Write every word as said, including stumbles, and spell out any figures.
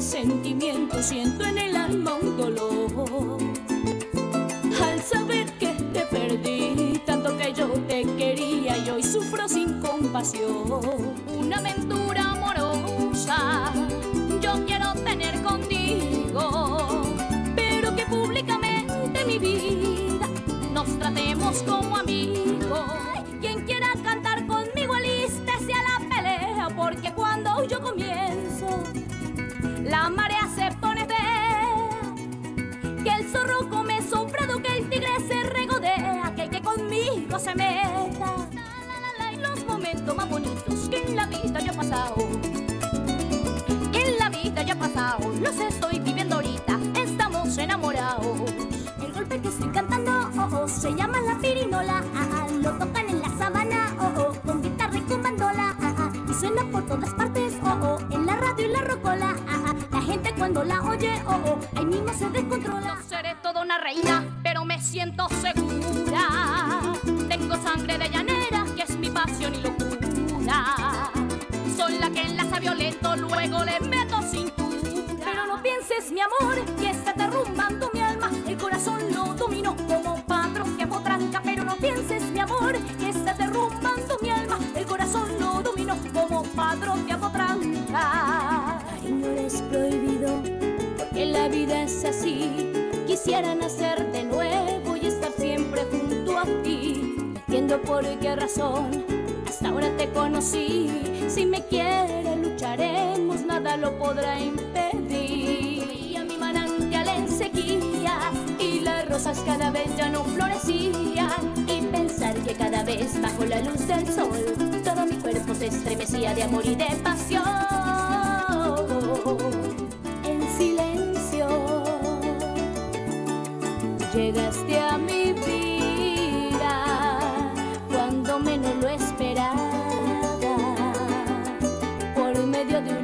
sentimiento siento en el alma un dolor al saber que te perdí, tanto que yo te quería y hoy sufro sin compasión. Una aventura amorosa yo quiero tener contigo, pero que públicamente mi vida nos tratemos como amigos. Quien quiera cantar conmigo alístese a la pelea, porque cuando yo comienzo la marea se pone fea, que el zorro come sobrado, que el tigre se regodea, que el que conmigo se meta. La, la, la, y los momentos más bonitos que en la vida yo he pasado, en la vida ya he pasado, los estoy viviendo ahorita, estamos enamorados. El golpe que estoy cantando, oh, oh, se llama la pirinola, ah, ah, lo tocan en la sabana, oh, oh, con guitarra y con bandola, ah, ah, y suena por todas partes, oh, oh, en la radio y la rocola, ah, ah, la gente cuando la oye, oh, oh, ahí mismo se descontrola. No seré toda una reina, pero me siento segura, tengo sangre de llanera, que es mi pasión y locura, soy la que enlaza violento, luego le meto cintura. Pero no pienses, mi amor, que está derrumbando mi alma, el corazón lo domino como patrón que potranca. Pero no pienses, mi amor, que está derrumbando mi alma, el corazón lo domino como patrón que potranca. Cariño es prohibido, porque la vida es así. Quisiera nacer de nuevo y estar siempre junto a ti. Entiendo por qué razón hasta ahora te conocí. Si me quiere lucharemos, nada lo podrá impedir. Y a mi manantial en sequía y las rosas cada vez ya no florecían. Y pensar que cada vez bajo la luz del sol todo mi cuerpo se estremecía de amor y de pasión. En silencio llegaste a mi vida cuando menos lo esperaba, por medio de